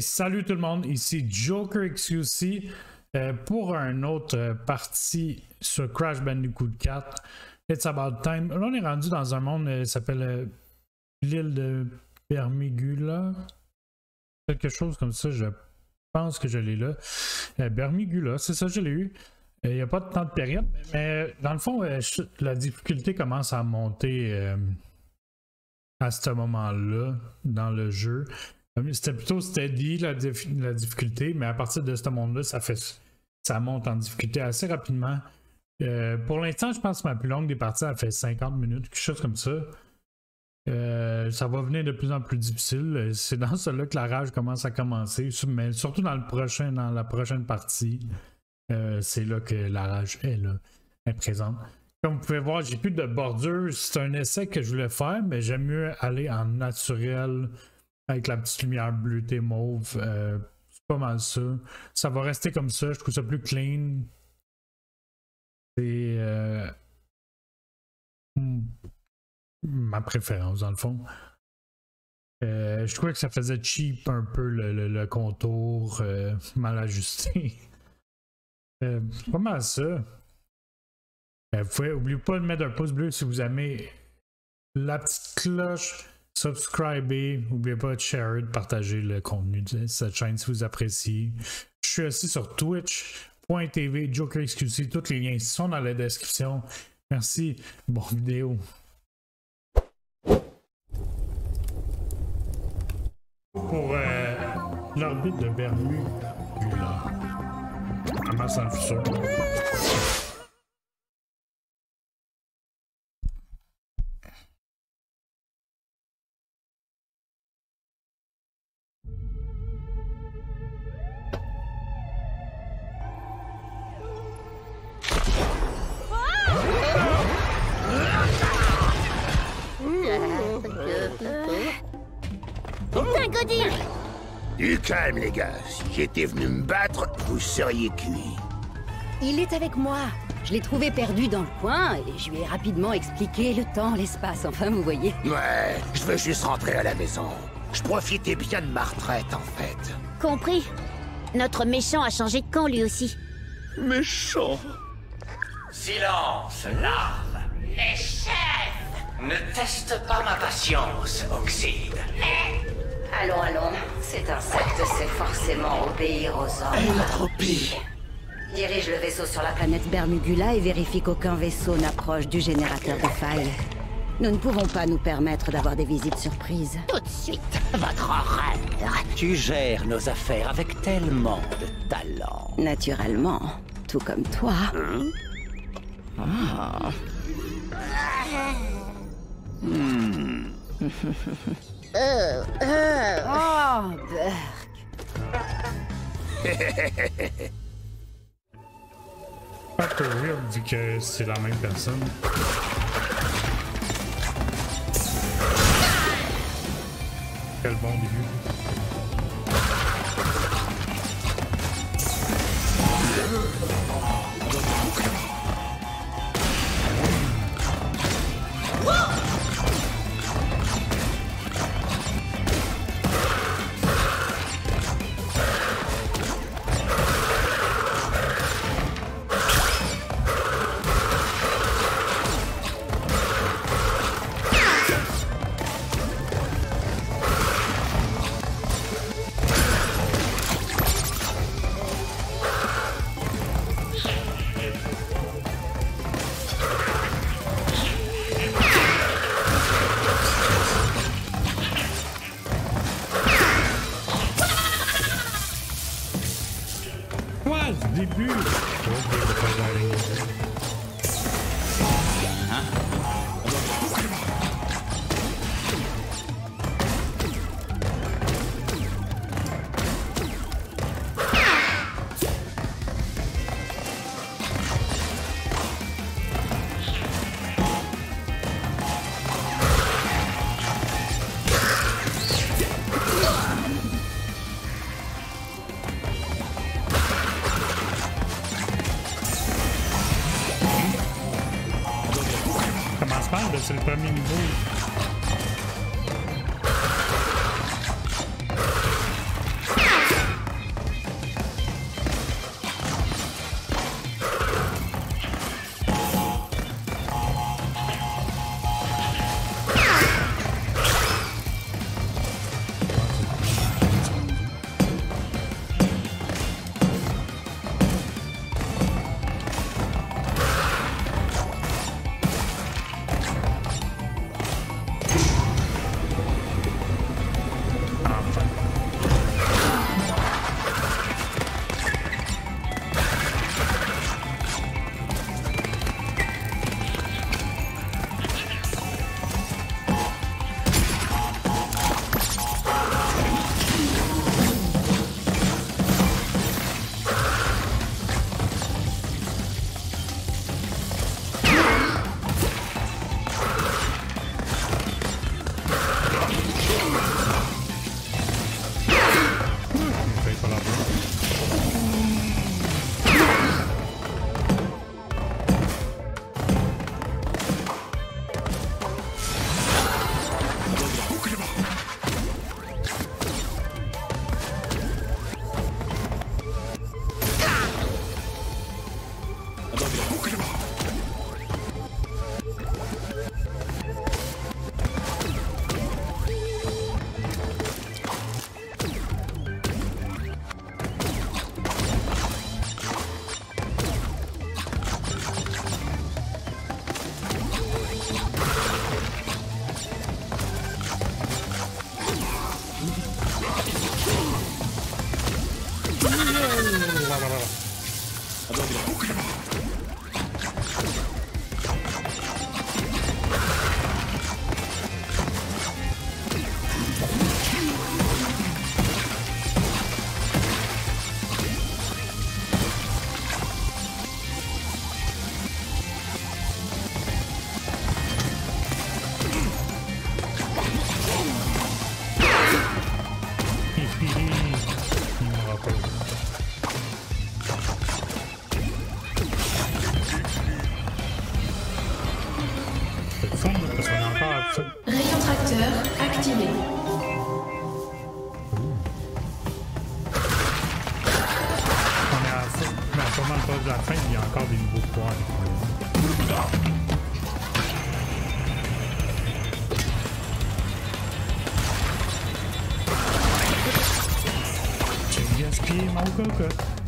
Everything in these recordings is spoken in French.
salut tout le monde, ici Joker XQC pour un autre partie sur Crash Bandicoot 4. It's about time. Là, on est rendu dans un monde qui s'appelle l'île de Bermigula. Quelque chose comme ça, je pense que je l'ai là. Bermigula, c'est ça, je l'ai eu. Il n'y a pas de temps de période, mais dans le fond, la difficulté commence à monter à ce moment-là dans le jeu. C'était plutôt steady la difficulté, mais à partir de ce monde-là, ça monte en difficulté assez rapidement. Pour l'instant, je pense que ma plus longue des parties a fait 50 minutes, quelque chose comme ça. Ça va venir de plus en plus difficile. C'est dans cela que la rage commence à commencer, mais surtout dans la prochaine partie. C'est là que la rage est présente. Comme vous pouvez voir, j'ai plus de bordure. C'est un essai que je voulais faire, mais j'aime mieux aller en naturel avec la petite lumière bleutée mauve. C'est pas mal ça. Ça va rester comme ça. Je trouve ça plus clean. C'est ma préférence dans le fond. Je trouvais que ça faisait cheap un peu le contour mal ajusté. C'est pas mal ça. N'oubliez pas de mettre un pouce bleu si vous aimez, la petite cloche, subscribez, n'oubliez pas de share, de partager le contenu de cette chaîne si vous appréciez. Je suis aussi sur twitch.tv, JokerXQC, tous les liens sont dans la description. Merci, bonne vidéo. Pour l'orbite de Bermugula. Comment ça le futur? Du calme, les gars. Si j'étais venu me battre, vous seriez cuits. Il est avec moi. Je l'ai trouvé perdu dans le coin et je lui ai rapidement expliqué le temps, l'espace, enfin vous voyez. Ouais, je veux juste rentrer à la maison. Je profitais bien de ma retraite, en fait. Compris. Notre méchant a changé de camp lui aussi. Méchant. Silence, larve. Les chefs ne testent pas ma patience, Oxide. Allons, allons. Cet insecte sait forcément obéir aux ordres. Entropie. Dirige le vaisseau sur la planète Bermugula et vérifie qu'aucun vaisseau n'approche du générateur de failles. Nous ne pouvons pas nous permettre d'avoir des visites surprises. Tout de suite, votre ordre. Tu gères nos affaires avec tellement de talent. Naturellement, tout comme toi. Ah. Oh, Burk. Pas peu weird vu que c'est la même personne. Quel bon début. Début. C'est le premier niveau. Générateur activé. On est à la fin, mais pas mal proche de la fin, il y a encore des nouveaux pouvoirs à découvrir. J'ai gaspillé mon coca.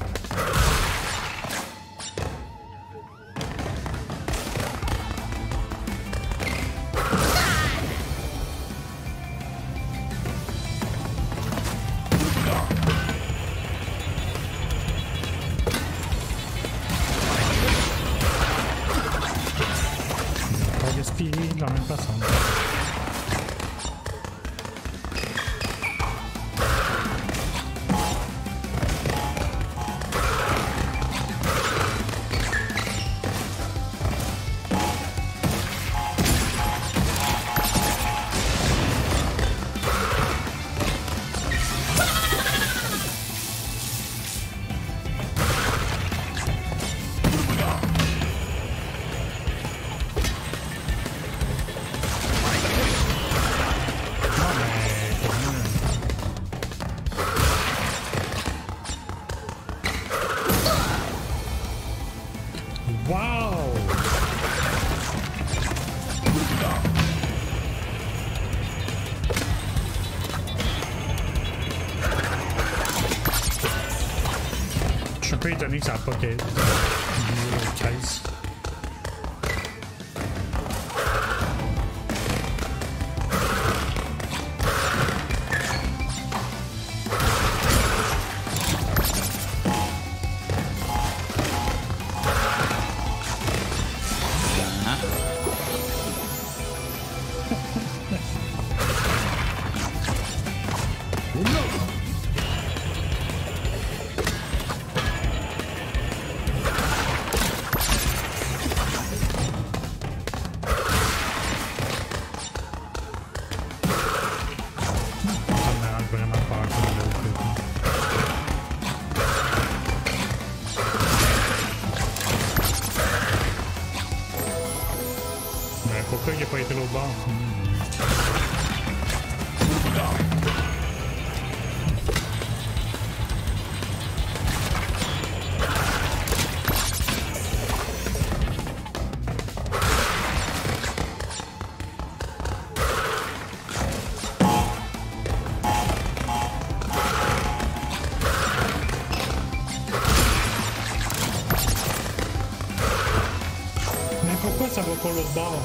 De la même façon. Je suis un peu étonné que ça n'a pas été 13. Pourquoi il n'a pas été l'autre bord? Mais pourquoi ça va pas l'autre bord?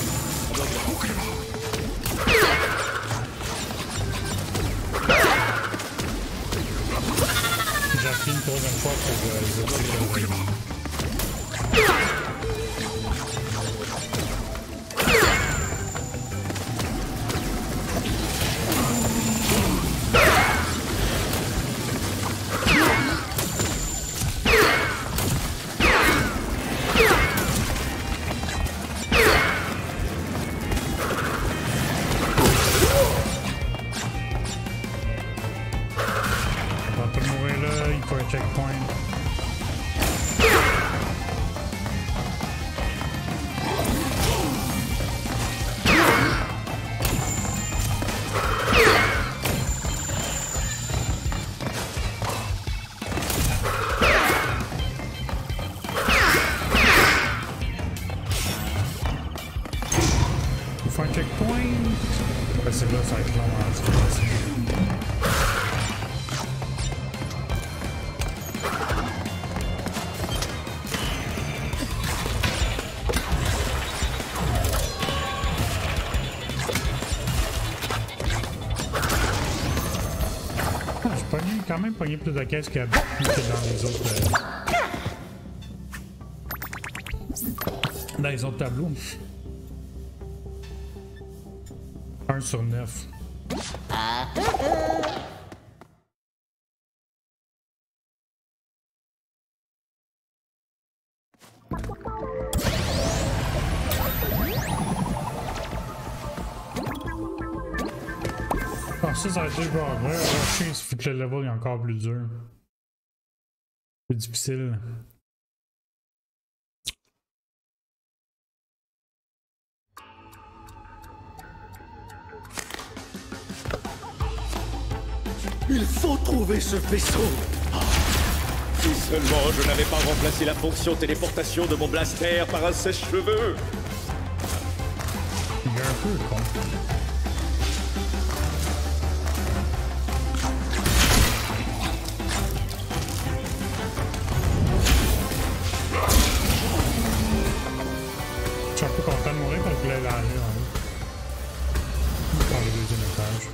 J'ai une troisième fois pour les obstacles. Quand même pogné plus de caisses que dans les autres dans les autres tableaux. 1 sur 9. Ça a été je vais rusher, ça fait que le level est encore plus dur. Plus difficile. Il faut trouver ce vaisseau. Si seulement je n'avais pas remplacé la fonction téléportation de mon blaster par un sèche-cheveux. Il est un peu con. Je suis un peu content de mourir parce qu'il est là en haut. Par le deuxième étage.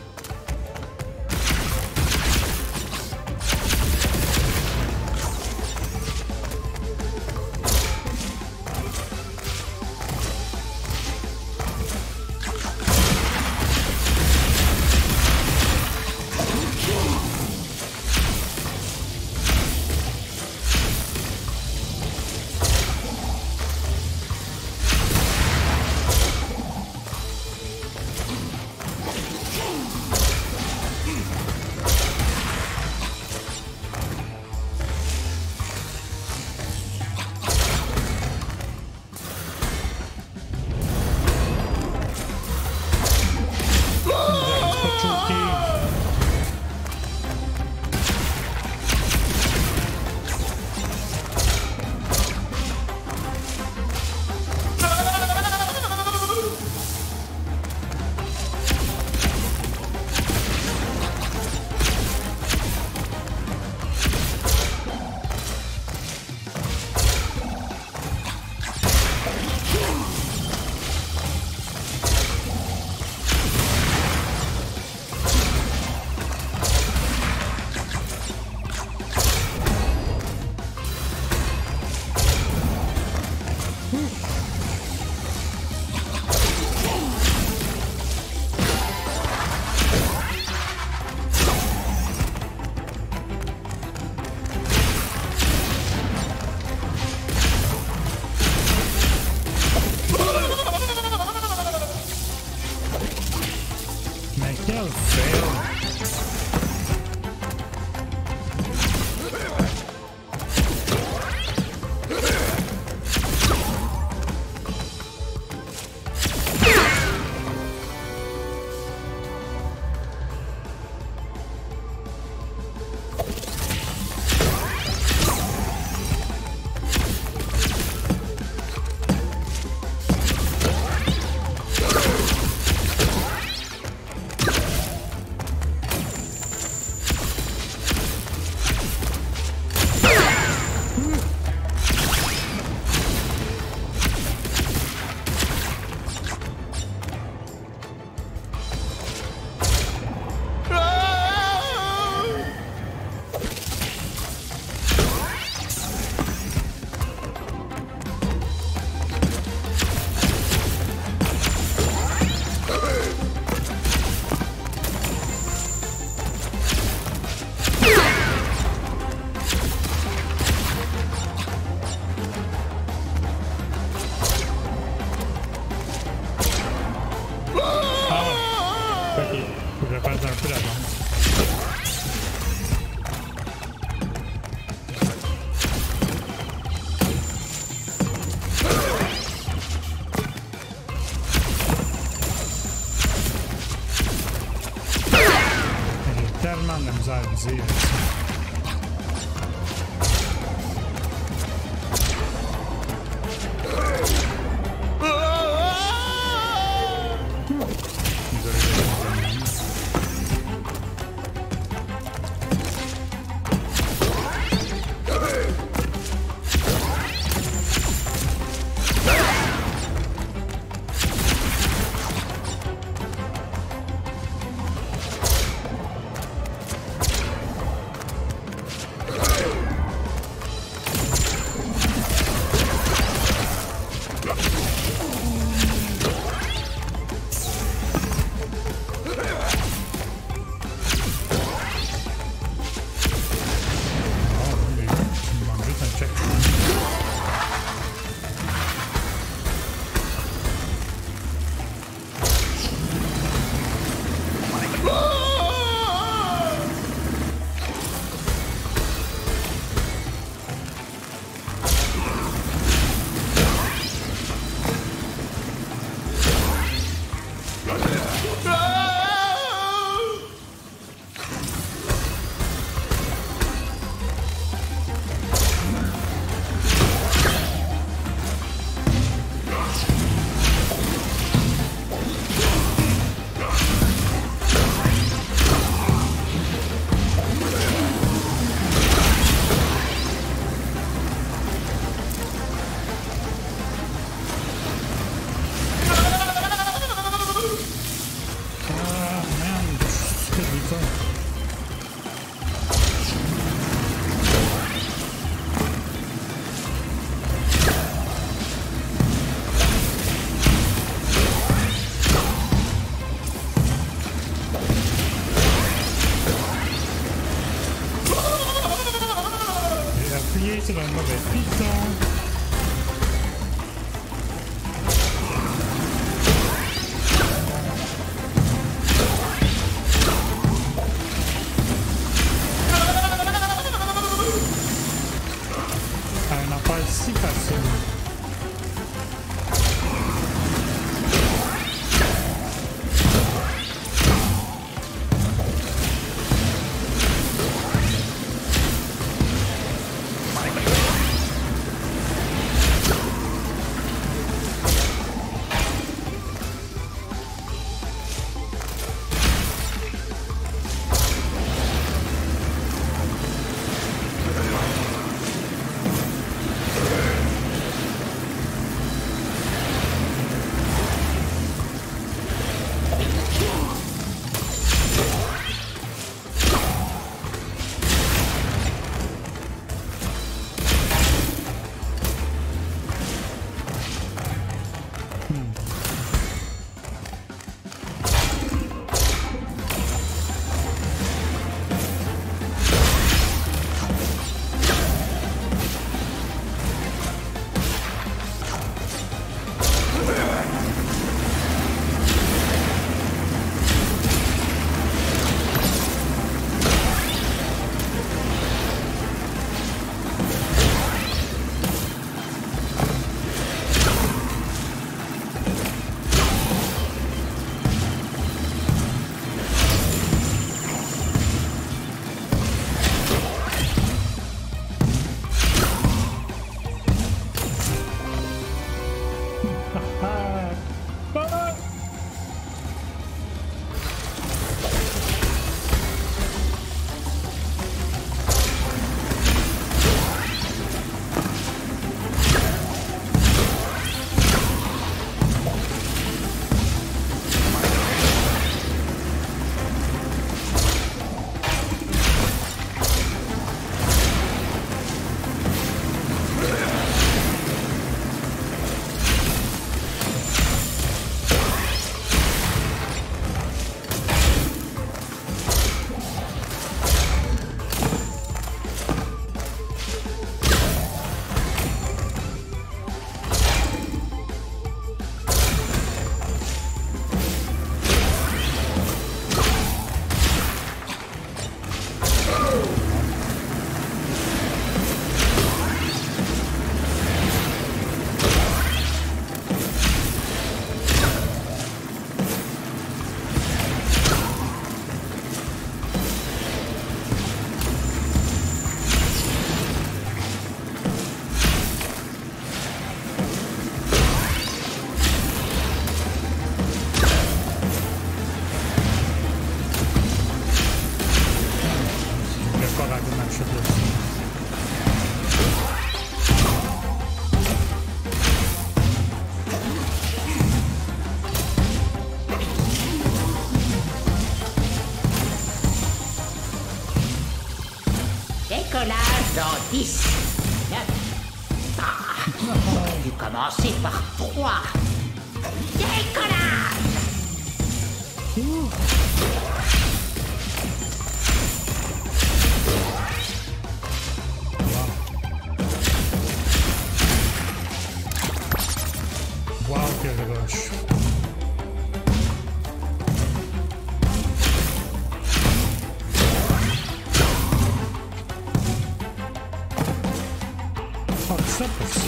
tellement de la misère à viser avec ça. Dans 10, 9... Ah, j'aurais dû commencer par 3. Décollage! Wow, quel rush. Fuck ça pour ça.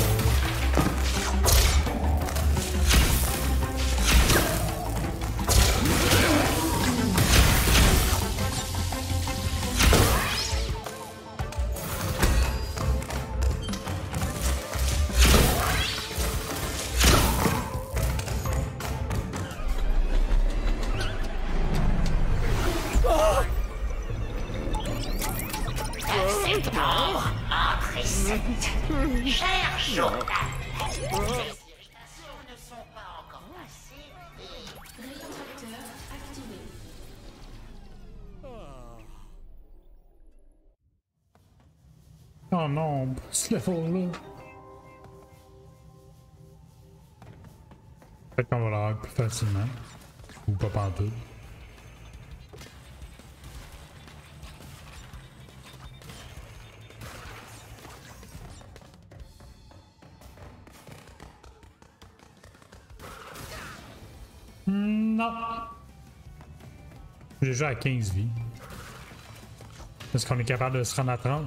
Septembre, après 7. Cher journal, les irritations ne sont pas encore passées et... Rétracteur activé. Oh non, ce level-là. Peut-être qu'on va l'avoir plus facilement. Ou pas pantoute. Non. J'ai déjà à 15 vies. Est-ce qu'on est capable de se rendre à 30?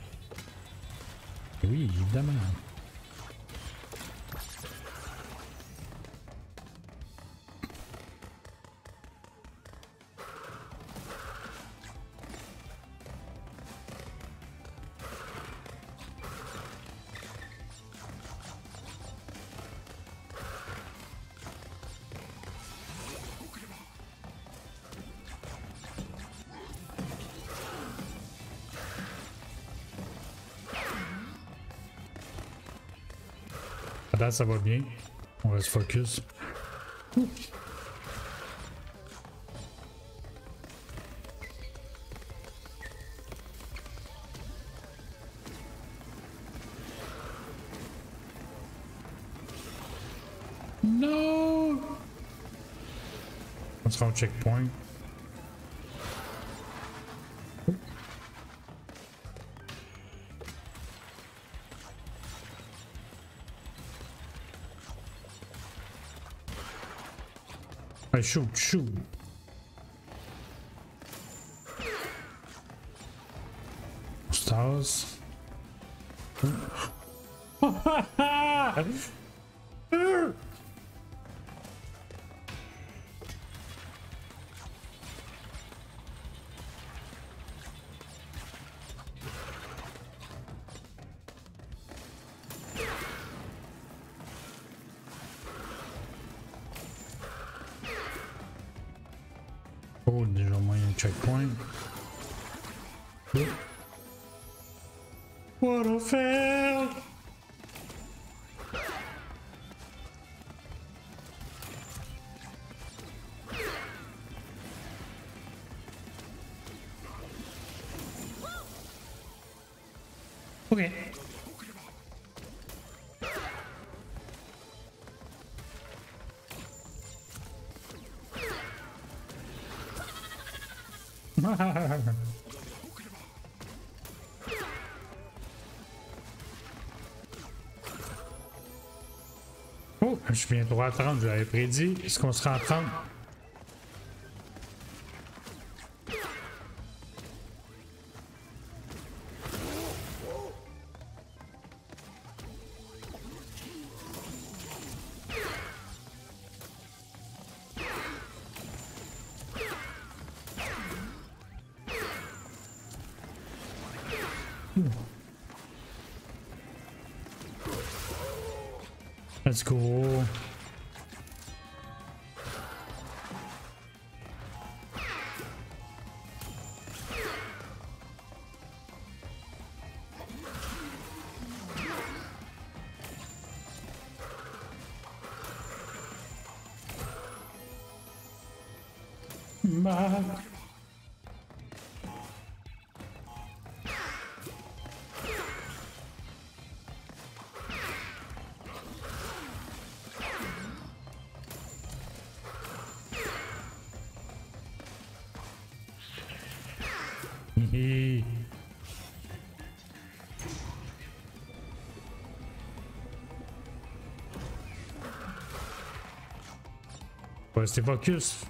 Oui, évidemment. Là, ça va bien. On va se focus. Non! On sera au checkpoint. Hey, shoot, shoot. Stars. Oh, déjà moyen de checkpoint. What a fail! Okay. Oh, je suis bientôt à 30, je l'avais prédit. Est-ce qu'on sera à 30? Let's go. Bye. Hi. Faut rester focus.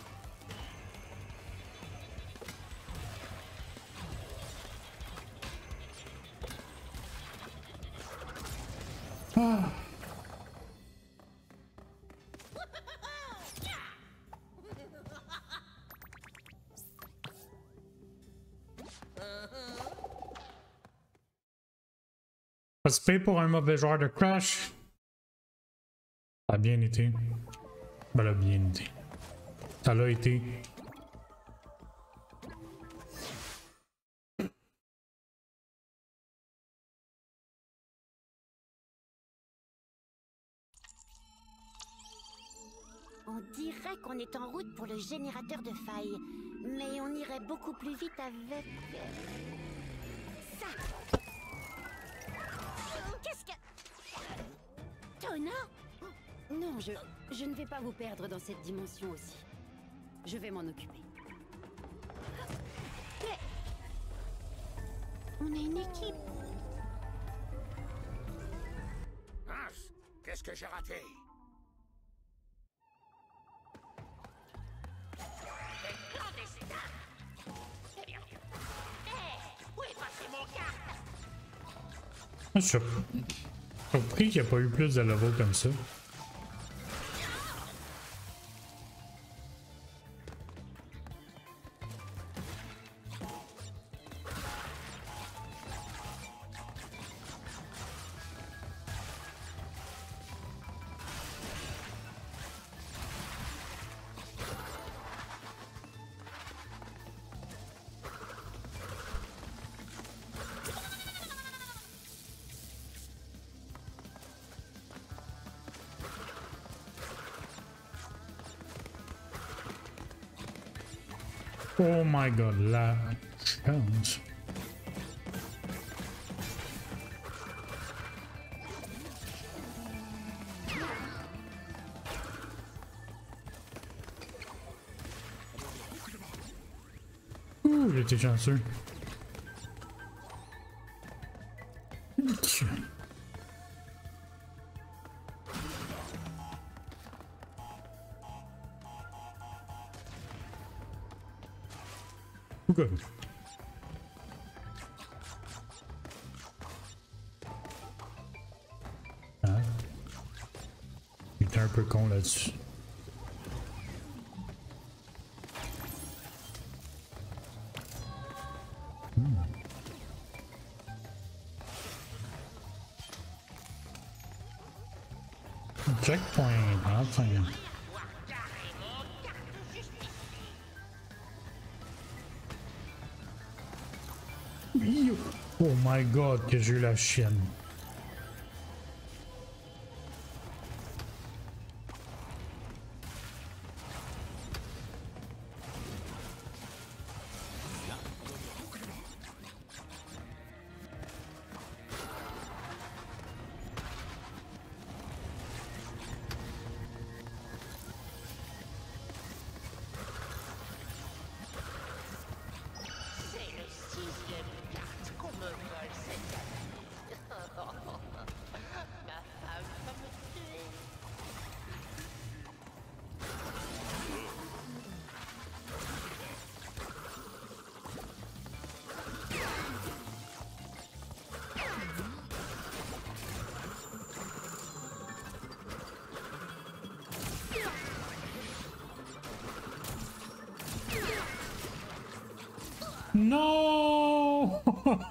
Ah. Pas se payer pour un mauvais joueur de Crash. Ça a bien été. Ben, là, bien été. Ça l'a été. On dirait qu'on est en route pour le générateur de failles. Mais on irait beaucoup plus vite avec... ça. Qu'est-ce que... Tona? Non, je ne vais pas vous perdre dans cette dimension aussi. Je vais m'en occuper. Mais... on est une équipe. Mince, qu'est-ce que j'ai raté? Je suis surpris qu'il n'y a pas eu plus de levels comme ça. Oh my god, la chance. Ouh, j'étais chanceux. Good. Hein? J'étais un peu con là-dessus. Checkpoint, enfin. Oh my god, que j'ai eu la chienne. No!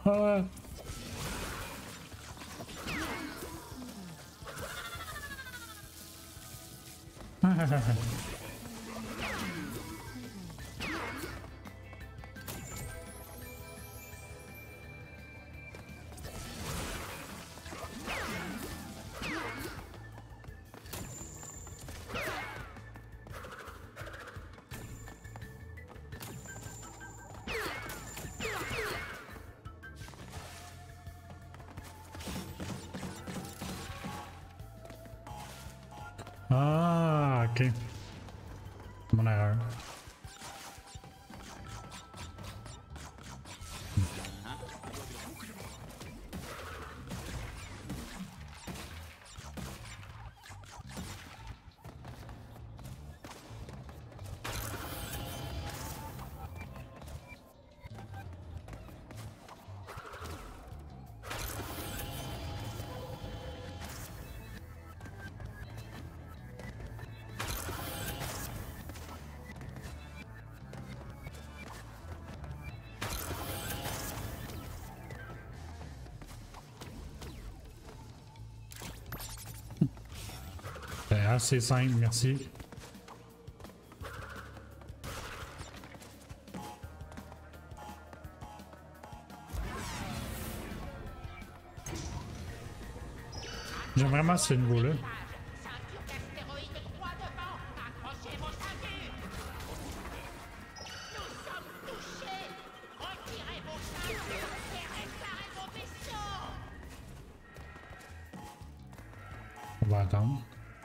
Ah, ok. Mon erreur. assez simple, merci. J'aime vraiment ce niveau-là. On va attendre.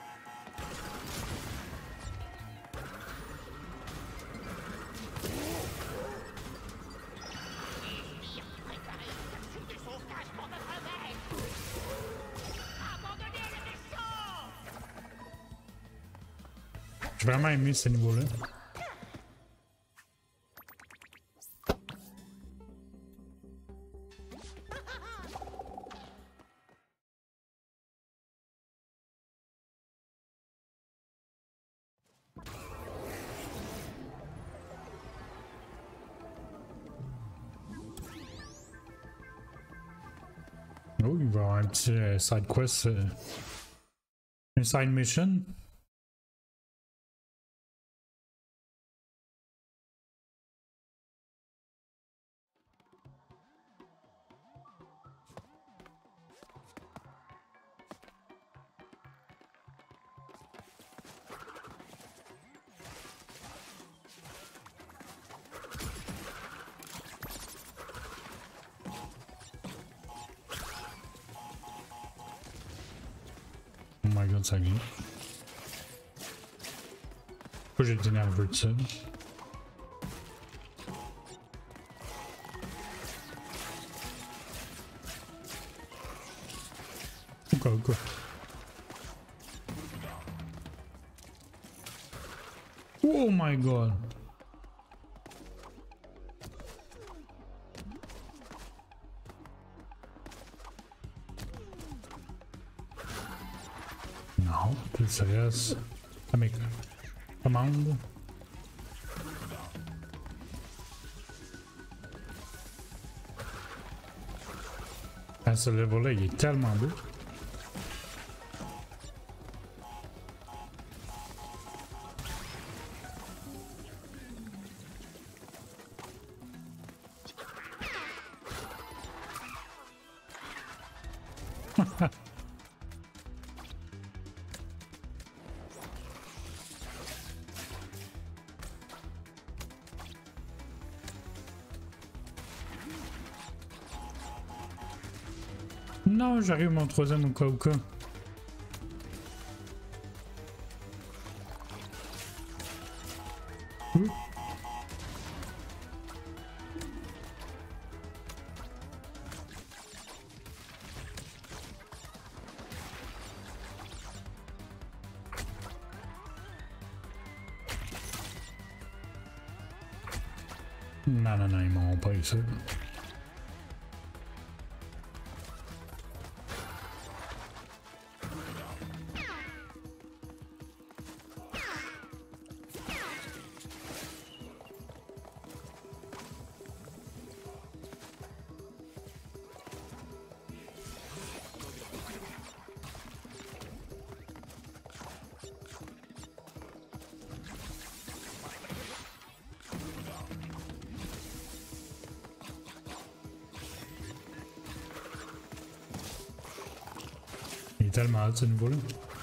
J'ai vraiment aimé ce niveau-là. Oh, il va y avoir un petit side quest, une side mission. Oh my god, ça glisse. Pourquoi j'ai été nerveux de ça? Quoi? Oh my god! Non, plus sérieux. Ah mais commande. Ah, ce level-là, il est tellement beau. Non, j'arrive mon troisième au cas où. Non, ils m'ont pas eu ça. Il est tellement hâte ce niveau-là.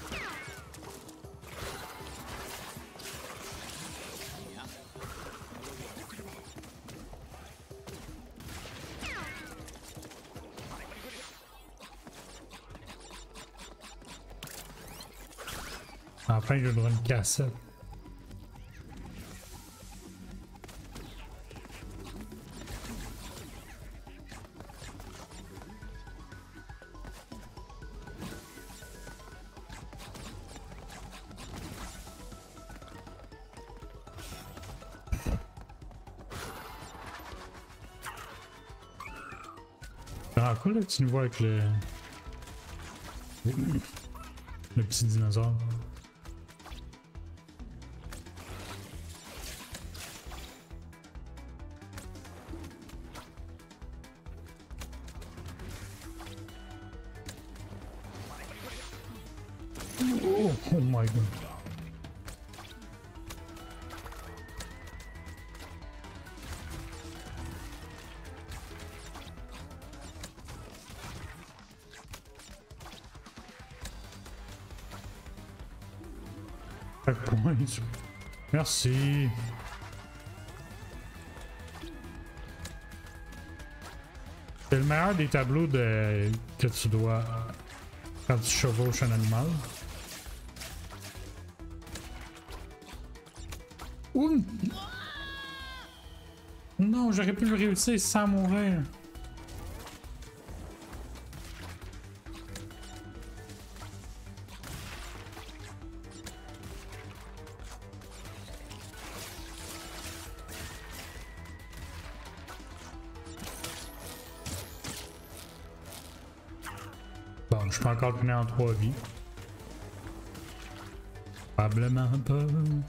Enfin, j'ai le droit à une cassette. Ah, quoi le petit niveau avec le petit dinosaure? Oh my god. Checkpoint. Merci. C'est le meilleur des tableaux que tu dois quand tu chevauches un animal. Ouh! Non, j'aurais pu le réussir sans mourir. Bon, je peux encore tenir en 3 vies. Probablement pas.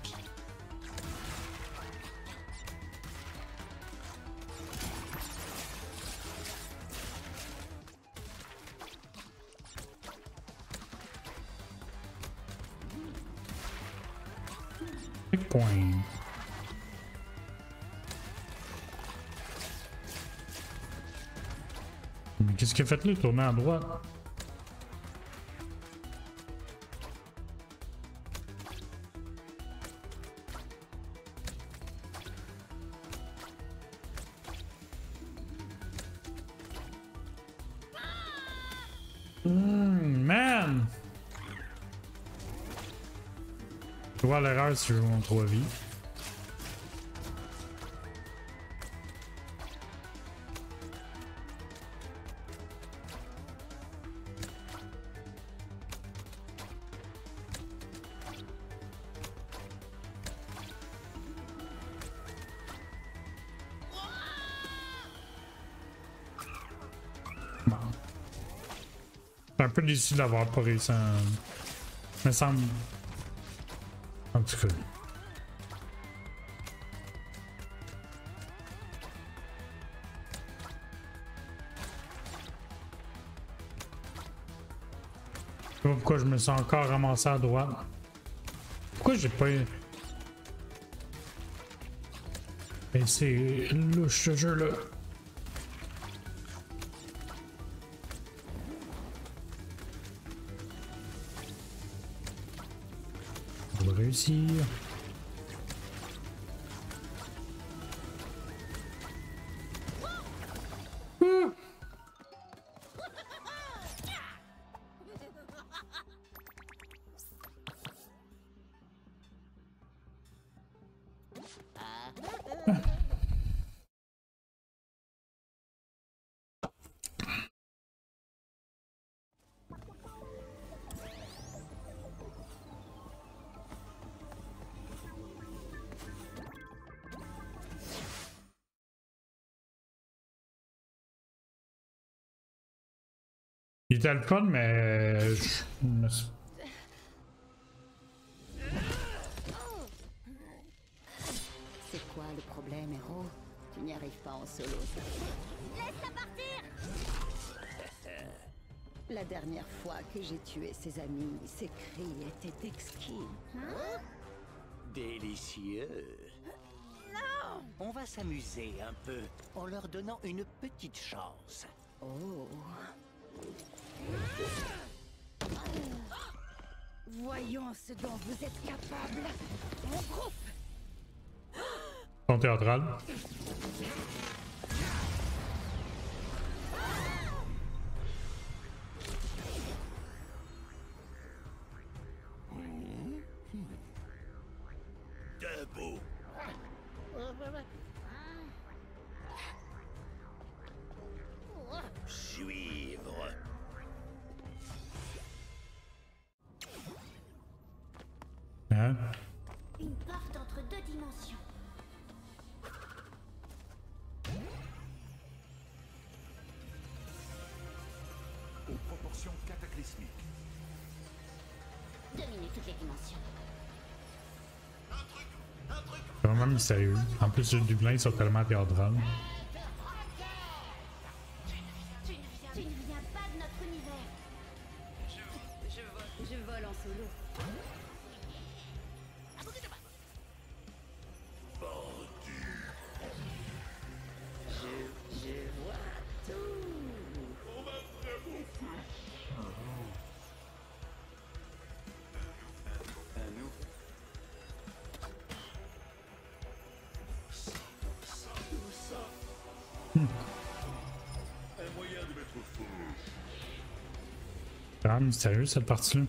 Checkpoint. Mais qu'est-ce qu'il a fait là? Tourner à droite. Man! Je vois l'erreur si je joue en 3 vies. Bon. Un peu déçu d'avoir pas réussi à... me semble... En tout cas... Je sais pas pourquoi je me sens encore ramassé à droite. Pourquoi j'ai pas... Et c'est louche ce jeu-là. On va réussir. Il était le fun, mais... C'est quoi le problème, héros? Tu n'y arrives pas en solo. Laisse-la partir! La dernière fois que j'ai tué ses amis, ses cris étaient exquis. Délicieux. Non! On va s'amuser un peu en leur donnant une petite chance. Oh. Voyons ce dont vous êtes capable. Mon groupe. Son théâtral. Debout. Suivre. Hein? Une porte entre deux dimensions. Aux proportions cataclysmiques. Dominer toutes les dimensions. C'est vraiment mystérieux. En plus, les Dublin sont tellement théâtrales. Tu ne viens pas de notre univers. Je vole en solo. C'est vraiment mystérieux cette partie-là.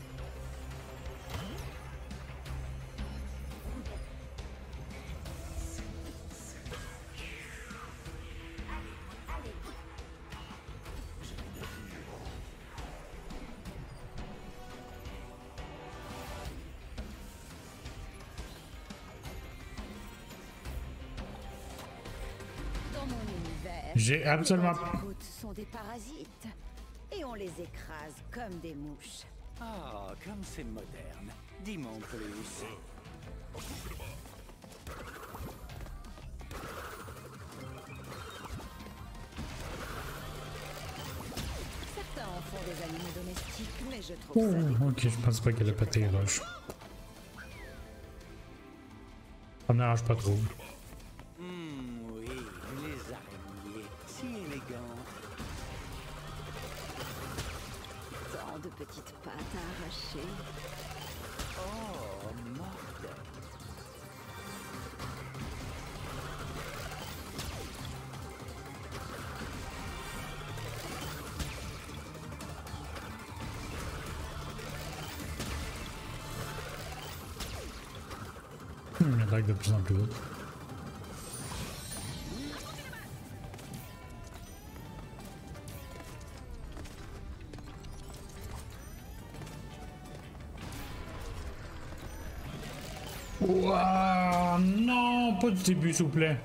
J'ai absolument... Les routes sont des parasites. Et on les écrase comme des mouches. Ah, comme c'est moderne. Dis-moi en plus. Certains en font des animaux domestiques, mais je trouve ça... Oh, ok, je pense pas qu'elle a pété les roches. Ça me dérange pas trop. Oui, les araignées. Si élégantes. Tant de petites pattes à arracher. Oh, mortel. Il attaque de plus en plus vite. Wow, non, pas du début, s'il vous plaît.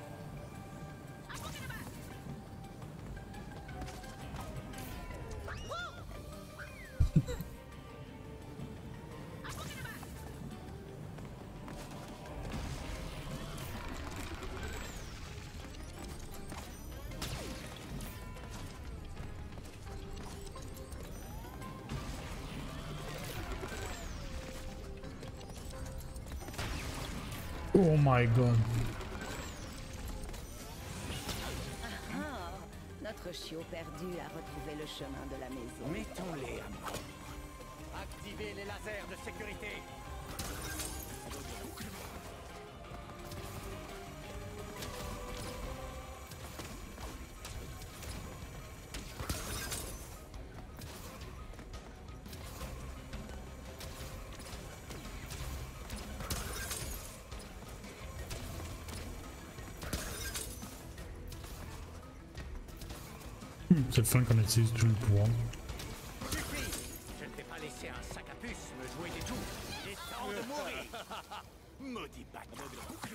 Oh my god. Ah, notre chiot perdu a retrouvé le chemin de la maison. Mettons-les à mort. Activez les lasers de sécurité. C'est le fun qu'on utilise tout le pouvoir. Suffit. Je ne vais pas laisser un sac à puce me jouer des tours. Il est temps de mourir. Maudit bâtard.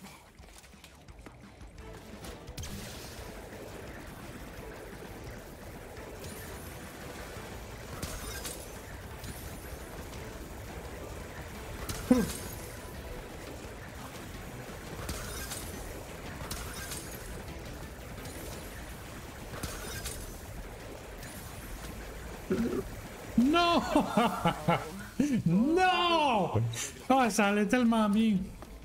Non! Non! Oh, ça allait tellement bien.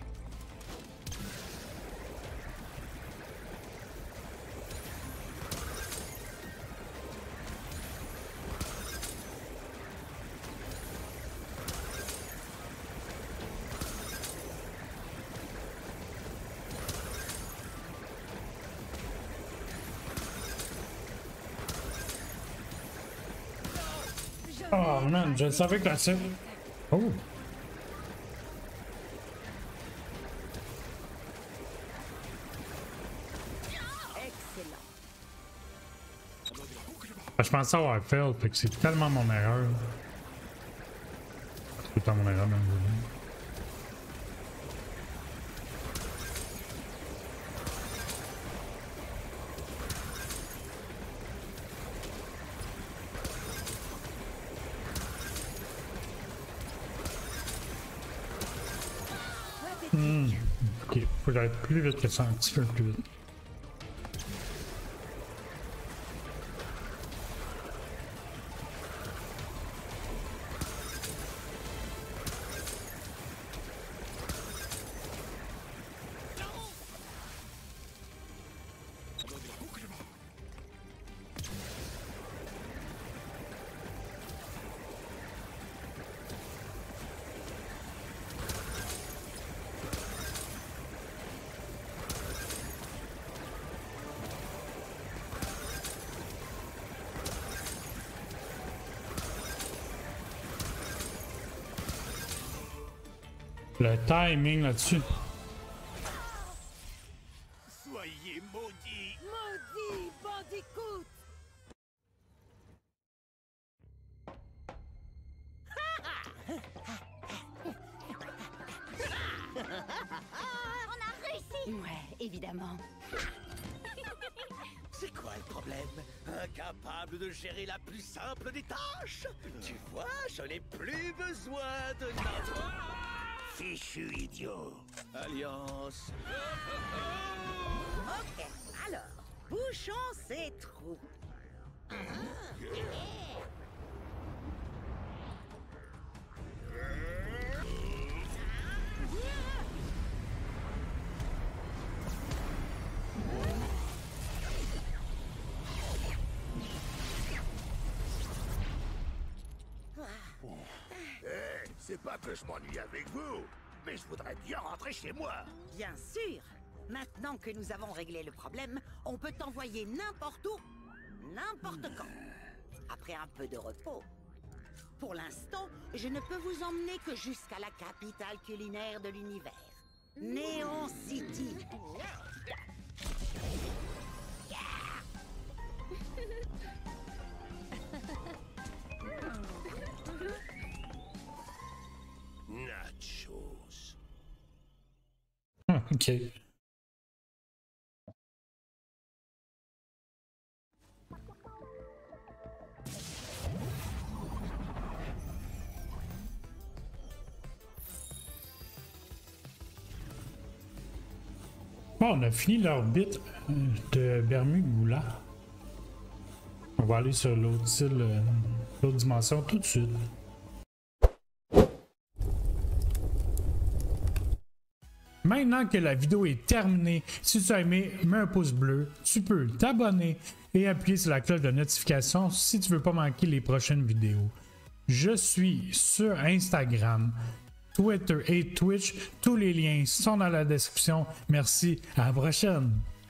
Oh man, je savais que la cible... Oh! Excellent. Je pensais avoir fail, fait que c'est tellement mon erreur. C'est tout le temps mon erreur, même. Ok, faut que j'aille plus vite que ça, un petit peu plus vite. Le timing là-dessus. Soyez maudits. Maudit Bandicoot! On a réussi! Ouais, évidemment. C'est quoi le problème? Incapable de gérer la plus simple des tâches? Tu vois, je n'ai plus besoin de notre... Fichu idiot. Alliance. Ok, alors, bouchons ces trous. C'est pas que je m'ennuie avec vous, mais je voudrais bien rentrer chez moi. Bien sûr. Maintenant que nous avons réglé le problème, on peut t'envoyer n'importe où, n'importe quand. Après un peu de repos. Pour l'instant, je ne peux vous emmener que jusqu'à la capitale culinaire de l'univers. Neon City. Nachos. Ok. Bon, on a fini l'orbite de Bermugula. On va aller sur l'autre île, l'autre dimension tout de suite. Maintenant que la vidéo est terminée, si tu as aimé, mets un pouce bleu, tu peux t'abonner et appuyer sur la cloche de notification si tu veux pas manquer les prochaines vidéos. Je suis sur Instagram, Twitter et Twitch. Tous les liens sont dans la description. Merci, à la prochaine!